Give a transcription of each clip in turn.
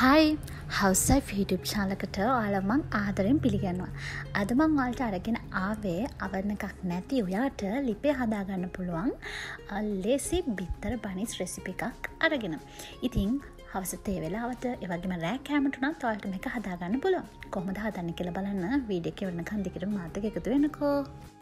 හයි හවසයිෆ් YouTube චානලකට ඔයාලා මං ආදරෙන් පිළිගන්නවා. අද මං ඔයාලට අරගෙන ආවේ අවරණ එකක් නැති ඔයාට ලිපේ හදාගන්න පුළුවන් ලේසි බිත්තර බනිස් රෙසිපි එකක් අරගෙන. ඉතින් හවස තේ වෙලාවට ඒ වගේම රෑ කෑමට උනත් ඔයාලට මේක හදාගන්න පුළුවන්. කොහොමද හදන්නේ කියලා බලන්න වීඩියෝ එක වෙනකන් දිගට මාත් එක්ක එකතු වෙන්නකෝ.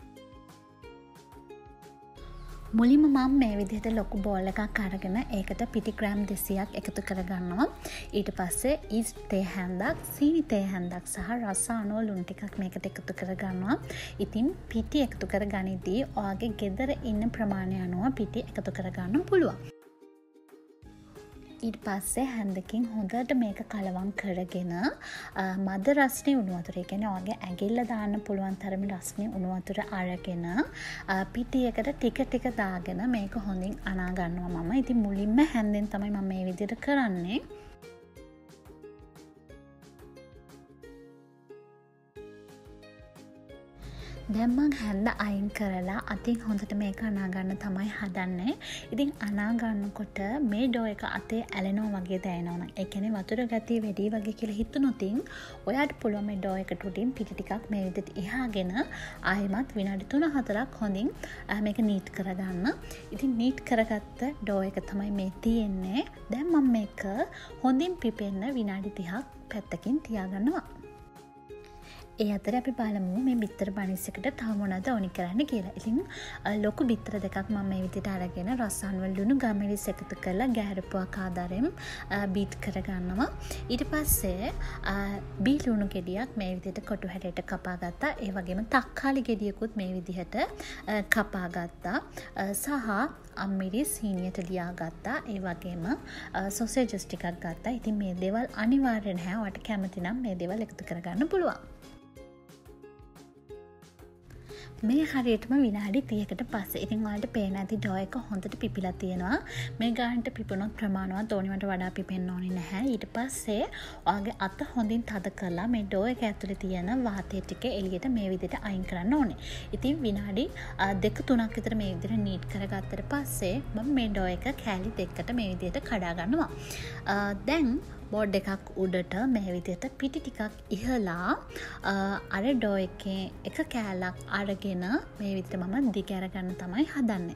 මුලින්ම මම මේ විදිහට ලොකු බෝල් එකක් අරගෙන ඒකට පිටි ග්‍රෑම් 200ක් එකතු කරගන්නවා. ඊට පස්සේ ඊස්ට් තේ හැන්දක්, සීනි තේ හැන්දක් සහ රස අණුව ලුණු ටිකක් මේකට එකතු කරගන්නවා. ඉතින් පිටි එකතු කරගනිද්දී ඔයාගේ ගෙදර ඉන්න ප්‍රමාණය අනුව පිටි එකතු කරගන්න පුළුවන්. ඊට පස්සේ හැන්දකින් හොඳට මේක කලවම් කරගෙන මද රස්නේ උණු වතුර, ඒ කියන්නේ ඔයාගේ ඇඟිල්ල දාන්න පුළුවන් තරමේ රස්නේ උණු වතුර අරගෙන පිටියකට ටික ටික දාගෙන මේක හොඳින් අනා ගන්නවා මම. ඉතින් මුලින්ම හැන්දෙන් තමයි මම මේ විදිහට කරන්නේ. දැන් මං හැන්ද අයින් කරලා අතින් හොඳට මේක අනා ගන්න තමයි හදන්නේ. ඉතින් අනා ගන්නකොට මේ ඩෝ එක අතේ ඇලෙනවා වගේ දැනෙනවා නම්, ඒ කියන්නේ වතුර ගතිය වැඩි වගේ කියලා හිතුනොත් ඔයාට පුළුවන් මේ ඩෝ එකට උඩින් පිටි ටිකක් මේ විදිහට එහාගෙන ආයෙමත් විනාඩි 3-4ක් හොඳින් මේක නීට් කරගන්න. ඉතින් නීට් කරගත්ත ඩෝ එක තමයි මේ තියෙන්නේ. දැන් මම මේක හොඳින් පිපෙන්න විනාඩි 30ක් පැත්තකින් තියාගන්නවා. ඒ අතර අපි බලමු මේ බිත්තර බනිස් එකට තව මොනවද ඕනි කරන්න කියලා. ඉතින් ලොකු බිත්තර දෙකක් මම මේ විදිහට අරගෙන රස අණුව ලුණු ගමරිස් එකතු කරලා ගැහැරපුවක් ආකාරයෙන් බීට් කරගන්නවා. ඊට පස්සේ බී ලුණු ගෙඩියක් මේ විදිහට කොටු හැටයට කපා ගත්තා. ඒ වගේම තක්කාලි ගෙඩියකුත් මේ විදිහට කපා ගත්තා. සහ අම්මිරිස් හීනියට ලියා ගත්තා. ඒ වගේම සොසේජස් ටිකක් ගත්තා. ඉතින් මේ දේවල් අනිවාර්ය නැහැ. ඔයාලට කැමති නම් මේ දේවල් එකතු කරගන්න පුළුවන්. මේ හරියටම විනාඩි 30කට පස්සේ ඉතින් ඔයාලට පේන ඇති ඩෝ එක හොඳට පිපිලා තියෙනවා. මේ ගානට පිපුණොත් ප්‍රමාණවත් ඕනිවට වඩා පිපෙන්න ඕනේ නැහැ. ඊට පස්සේ ඔයාගේ අත හොඳින් තද කරලා මේ ඩෝ එක ඇතුලේ තියෙන වාතය ටික එළියට මේ විදිහට අයින් කරන්න ඕනේ. ඉතින් විනාඩි 2-3ක් විතර මේ විදිහට නීට් කරගත්තට පස්සේ මම මේ ඩෝ එක කෑලි දෙකකට මේ විදිහට කඩා ගන්නවා. දැන් බෝඩ් එකක් උඩට මේ විදිහට පිටි ටිකක් ඉහලා අර ඩෝ එකේ එක කෑල්ලක් අරගෙන මේ විදිහට මම දිග අරගන්න තමයි හදන්නේ.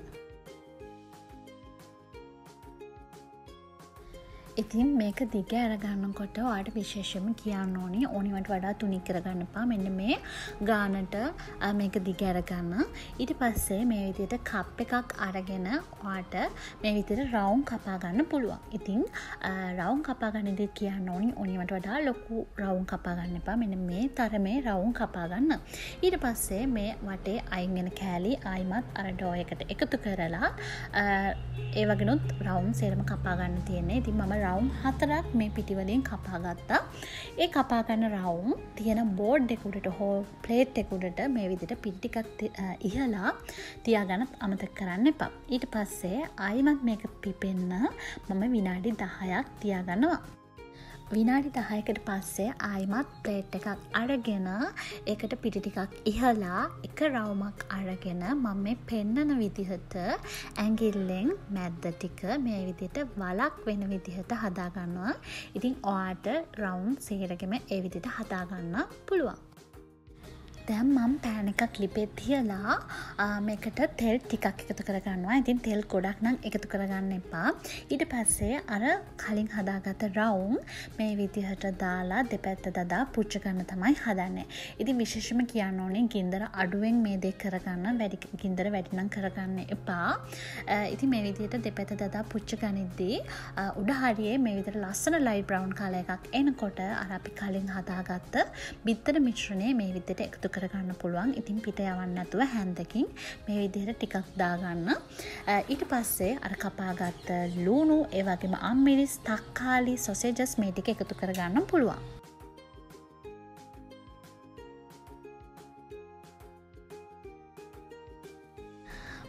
ඉතින් මේක දිග අරගන්නකොට ඔයාලට විශේෂයෙන්ම කියන්න ඕනේ ඕනිවට වඩා තුනි කරගන්න එපා. මෙන්න මේ ගානට මේක දිග අරගන්න. ඊට පස්සේ මේ විදිහට කප් එකක් අරගෙන ඔයාලට මේ විදිහට රවුම් කපා ගන්න පුළුවන්. ඉතින් රවුම් කපා ගන්නදී කියන්න ඕනේ ඕනිවට වඩා ලොකු රවුම් කපා ගන්න එපා. මෙන්න මේ තරමේ රවුම් කපා ගන්න. ඊට පස්සේ මේ වටේ අයින් වෙන කෑලි ආයිමත් අර ඩෝ එකට එකතු කරලා ඒ වගේනොත් රවුම් සේරම කපා ගන්න තියෙන්නේ. ඉතින් මම රවුම් 4ක් මේ පිටි වලින් කපා ගත්තා. ඒ කපා ගන්න රවුම් තියෙන බෝඩ් එක උඩට හෝ ප්ලේට් එක උඩට මේ විදිහට පිටි ටිකක් ඉහලා තියාගන්න අමතක කරන්න එපා. ඊට පස්සේ ආයිමත් මේක පිපෙන්න මම විනාඩි 10ක් තියාගන්නවා. විනාඩි 10කට පස්සේ ආයිමත් ප්ලේට් එකක් අරගෙන ඒකට පිටි ටිකක් ඉහලා එක රවුමක් අරගෙන මම මේ පෙන්නන විදිහට ඇඟිල්ලෙන් මැද්ද ටික මේ විදිහට වලක් වෙන විදිහට හදා ගන්නවා. ඉතින් ඔයාට රවුම් සේරගෙම ඒ විදිහට හදා ගන්න පුළුවන්. දැන් මම පෑන් එකක් ලිපේ තියලා මේකට තෙල් ටිකක් එකතු කරගන්නවා. ඉතින් තෙල් ගොඩක් නම් එකතු කරගන්න එපා. ඊට පස්සේ අර කලින් හදාගත්ත රවුම් මේ විදිහට දාලා දෙපැත්ත දදා පුච්ච ගන්න තමයි හදන්නේ. ඉතින් විශේෂම කියන්න ඕනේ ගින්දර අඩුවෙන් මේ දේ කරගන්න. ගින්දර වැඩි නම් කරගන්න එපා. ඉතින් මේ විදිහට දෙපැත්ත දදා පුච්ච ගනිද්දී උඩ හරියේ මේ විදිහට ලස්සන ලයිට් බ්‍රවුන් කලර් එකක් එනකොට අර අපි කලින් හදාගත්ත බිත්තර මිශ්‍රණය මේ විදිහට එකතු කරගන්න පුළුවන්. ඉතින් පිට යවන්න නැතුව හැන්දකින් මේ විදිහට ටිකක් දාගන්න. ඊට පස්සේ අර කපාගත්ත ලුණු, ඒ වගේම අම්මිරිස්, තක්කාලි, සොසේජස් මේ ටික එකතු කරගන්න පුළුවන්.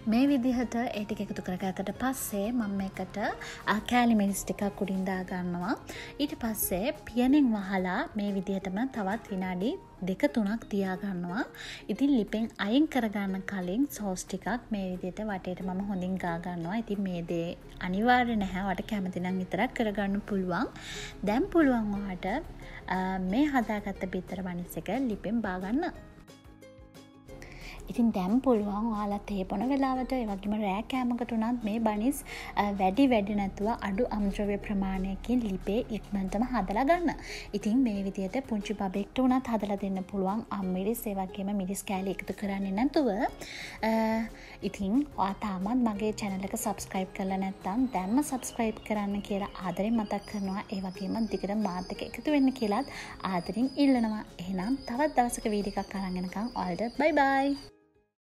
මේ විදිහට ඒ ටික එකතු කරගත්තට පස්සේ මම මේකට කෑලි මිරිස් ටිකක් උඩින් දා ගන්නවා. ඊට පස්සේ පියනෙන් වහලා මේ විදිහටම තවත් විනාඩි 2-3ක් තියා ගන්නවා. ඉතින් ලිපෙන් අයින් කරගන්න කලින් සෝස් ටිකක් මේ විදිහට වටේට මම හොඳින් ගා ගන්නවා. ඉතින් මේ දේ අනිවාර්ය නැහැ. වට කැමති නම් විතරක් කරගන්න පුළුවන්. දැන් පුළුවන් ඔයාට මේ හදාගත්ත බිත්තර බනිස් එක ලිපෙන් බා ගන්න. ඉතින් දැන් පුළුවන් ඔයාලා තේ බොන වෙලාවට ඒ වගේම රෑ කෑමකට උනත් මේ බනිස් වැඩි නැතුව අඩු අම්ද්‍රව්‍ය ප්‍රමාණයකින් ලිපේ ඉක්මනටම හදලා ගන්න. ඉතින් මේ විදිහට පුංචි බබෙක්ට උනත් හදලා දෙන්න පුළුවන් අම්මිරිස් ඒ වගේම මිරිස් කෑලි එකතු කරන්නේ නැතුව. ඉතින් ඔයා තාමත් මගේ channel එක subscribe කරලා නැත්නම් දැන්ම subscribe කරන්න කියලා ආදරෙන් මතක් කරනවා. ඒ වගේම දිගට මාත් එක්ක එකතු වෙන්න කියලාත් ආදරෙන් ඉල්ලනවා. එහෙනම් තවත් දවසක වීඩියෝ එකක් අරන් එනකම් ඔයාලට bye bye.